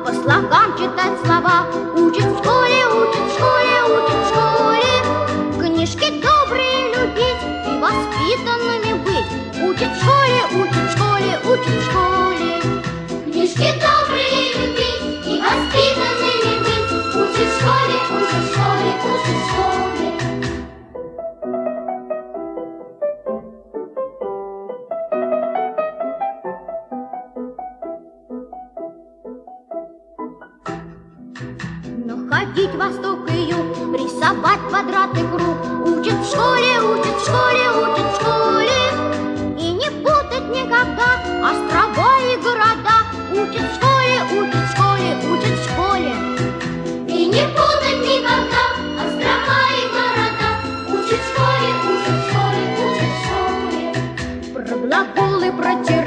по слогам читать слова. Учат в школе, учат в школе, учат в школе. Книжки добрые любить и воспитанными быть. Учат в школе, учат в школе, учат в школе. Книжки добрые любить и воспитанными быть. Учат в школе, учат в школе, учат в школе. Находить восток и юг, рисовать квадрат и круг. Учат в школе, учат в школе, учат в школе. И не путать никогда острова и города. Учат в школе, учат в школе, учат в школе. И не путать никогда острова и города. Учат в школе, учат в школе, учат в школе. Про глаголы, про те